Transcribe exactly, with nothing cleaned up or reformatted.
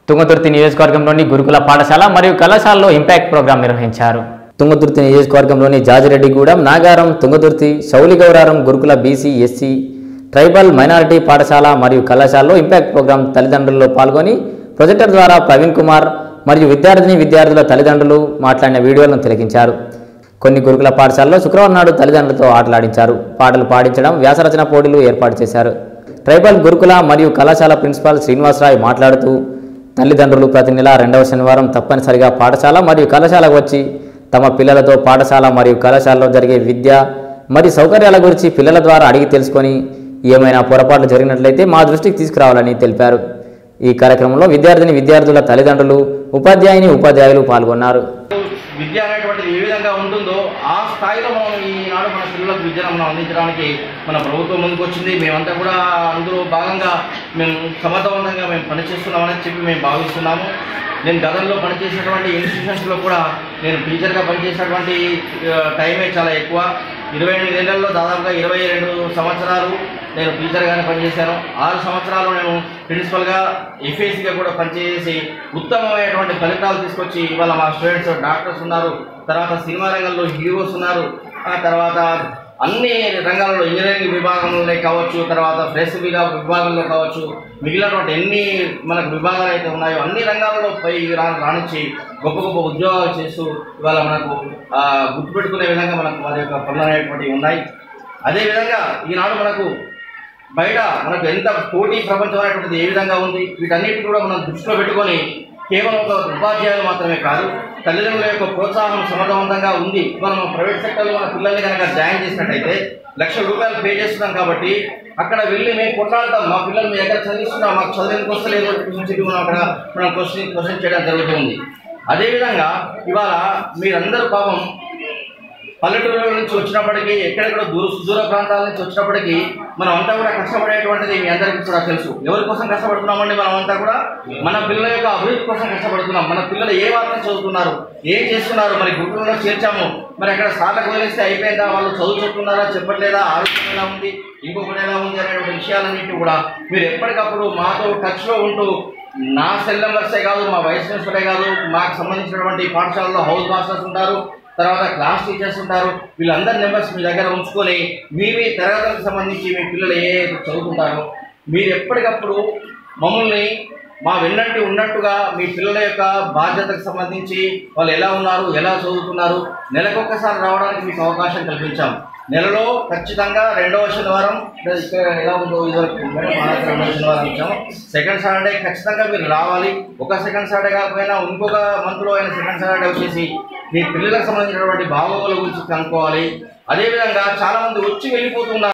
తుంగతుర్తి నియోజకవర్గంలోని గురుకుల పాఠశాల మరియు కళాశాలలో ఇంపాక్ట్ ప్రోగ్రాం నిర్వహించారు. తుంగతుర్తి నియోజకవర్గంలోని జాజిరెడ్డిగూడెం, నాగారం, తుంగతుర్తి, శౌలిగౌరారం గురుకుల బీసీ, ఎస్సీ, ట్రైబల్, మైనారిటీ పాఠశాల మరియు కళాశాలలో ఇంపాక్ట్ ప్రోగ్రాం తల్లిదండ్రుల్లో పాల్గొని ప్రొజెక్టర్ ద్వారా ప్రవీణ్ కుమార్ మరియు విద్యార్థిని విద్యార్థుల తల్లిదండ్రులు మాట్లాడిన వీడియోలను తిలకించారు. కొన్ని గురుకుల పాఠశాలలో శుక్రవారం నాడు తల్లిదండ్రులతో ఆటలాడించారు. పాటలు పాడించడం, వ్యాసరచన పోటీలు ఏర్పాటు చేశారు. ట్రైబల్ గురుకుల మరియు కళాశాల ప్రిన్సిపాల్ శ్రీనివాసరావు మాట్లాడుతూ తల్లిదండ్రులు ప్రతి నెల రెండవ శనివారం తప్పనిసరిగా పాఠశాల మరియు కళాశాలకు వచ్చి తమ పిల్లలతో పాఠశాల మరియు కళాశాలలో జరిగే విద్య మరియు సౌకర్యాల గురించి పిల్లల ద్వారా అడిగి తెలుసుకొని ఏమైనా పొరపాట్లు జరిగినట్లయితే మా దృష్టికి తీసుకురావాలని తెలిపారు. ఈ కార్యక్రమంలో విద్యార్థిని విద్యార్థుల తల్లిదండ్రులు, ఉపాధ్యాయుని ఉపాధ్యాయులు పాల్గొన్నారు. విద్య అనేటువంటిది ఏ విధంగా ఉంటుందో ఆ స్థాయిలో మనం ఈనాడు మన పిల్లలకు విద్యను మనం అందించడానికి మన ప్రభుత్వం ముందుకు వచ్చింది. మేమంతా కూడా అందులో భాగంగా మేము సమర్థవంతంగా మేము పనిచేస్తున్నామని చెప్పి మేము భావిస్తున్నాము. నేను గతంలో పనిచేసినటువంటి ఇన్స్టిట్యూషన్స్లో కూడా నేను టీచర్గా పనిచేసినటువంటి టైమే చాలా ఎక్కువ. ఇరవై ఎనిమిది ఏళ్లలో దాదాపుగా ఇరవై రెండు సంవత్సరాలు నేను టీచర్గానే పనిచేశాను. ఆరు సంవత్సరాలు నేను ప్రిన్సిపల్గా, ఎఫ్ఏసీగా కూడా పనిచేసి ఉత్తమమైనటువంటి ఫలితాలు తీసుకొచ్చి ఇవాళ మా స్టూడెంట్స్ డాక్టర్స్ ఉన్నారు, తర్వాత సినిమా రంగంలో హీరోస్ ఉన్నారు, ఆ తర్వాత అన్ని రంగాల్లో ఇంజనీరింగ్ విభాగంలో కావచ్చు, తర్వాత ప్రెస్ విభాగంలో కావచ్చు, మిగిలినటువంటి ఎన్ని మనకు విభాగాలు అయితే ఉన్నాయో అన్ని రంగాలలో పై రాణించి గొప్ప గొప్ప ఉద్యోగాలు చేస్తూ ఇవాళ మనకు గుర్తుపెట్టుకునే విధంగా మనకు వారి యొక్క పనులు అనేటువంటివి ఉన్నాయి. అదేవిధంగా ఈనాడు మనకు బయట మనకు ఎంత పోటీ ప్రపంచం అనేటువంటిది ఏ విధంగా ఉంది, వీటన్నిటి కూడా మనం దృష్టిలో పెట్టుకొని కేవలం ఒక ఉపాధ్యాయులు మాత్రమే కాదు, తల్లిదండ్రుల యొక్క ప్రోత్సాహం సమర్థవంతంగా ఉంది. మనం ప్రైవేట్ సెక్టర్లో మన పిల్లల్ని కనుక జాయిన్ చేసినట్టయితే లక్షల రూపాయలు పే చేస్తున్నాం కాబట్టి అక్కడ వెళ్ళి మేము కొట్లాడతాం, మా పిల్లలు మీ దగ్గర చదివిస్తున్నాం, మాకు చదివేందుకు వస్తలేదు అని చెప్పి మనం అక్కడ మనం క్వశ్చన్ క్వశ్చన్ చేయడం జరుగుతుంది. అదేవిధంగా ఇవాళ మీరందరూ పాపం పల్లెటూరుల నుంచి వచ్చినప్పటికీ, ఎక్కడెక్కడ దూర సుదూర ప్రాంతాల నుంచి వచ్చినప్పటికీ మనం అంతా కూడా కష్టపడేటువంటిది మీ అందరికీ కూడా తెలుసు. ఎవరి కోసం కష్టపడుతున్నామండి? మనం అంతా కూడా మన పిల్లల యొక్క అభివృద్ధి కోసం కష్టపడుతున్నాం. మన పిల్లలు ఏ మాత్రం చదువుతున్నారు, ఏం చేస్తున్నారు, మరి గురుకులంలో చేర్చాము, మరి అక్కడ సార్లకు వదిలేస్తే అయిపోయిందా, వాళ్ళు చదువు చెప్తున్నారా, చెప్పట్లేదా, ఆరోగ్యం ఎలా ఉంది, ఇంకొకటి ఎలా ఉంది అనేటువంటి విషయాలన్నింటినీ కూడా మీరు ఎప్పటికప్పుడు మాతో టచ్లో ఉంటూ, నా సెల్ నెంబర్సే కాదు, మా వైస్ ప్రిన్సిపలే కాదు, మాకు సంబంధించినటువంటి పాఠశాలలో హౌస్ మాస్టర్స్ ఉంటారు, తర్వాత క్లాస్ టీచర్స్ ఉంటారు, వీళ్ళందరి నెంబర్స్ మీ దగ్గర ఉంచుకొని మీ మీ తరగతులకు సంబంధించి మీ పిల్లలు ఏ చదువుతుంటారో మీరు ఎప్పటికప్పుడు మమ్మల్ని మా వెన్నంటి ఉన్నట్టుగా మీ పిల్లల యొక్క బాధ్యతకు సంబంధించి వాళ్ళు ఎలా ఉన్నారు, ఎలా చదువుతున్నారు, నెలకొకసారి రావడానికి మీకు అవకాశం కల్పించాం. నెలలో ఖచ్చితంగా రెండవ శనివారం ఇక్కడ ఎలా ఉందో ఇదివరకు రెండవ శనివారం ఇచ్చాము. సెకండ్ సాటర్డే ఖచ్చితంగా మీరు రావాలి. ఒక సెకండ్ సాటర్డే కాకపోయినా ఇంకొక మంత్లో అయిన సెకండ్ సాటర్డే వచ్చేసి మీ పిల్లలకు సంబంధించినటువంటి భాగోగుల గురించి కనుక్కోవాలి. అదేవిధంగా చాలామంది వచ్చి వెళ్ళిపోతున్నారు.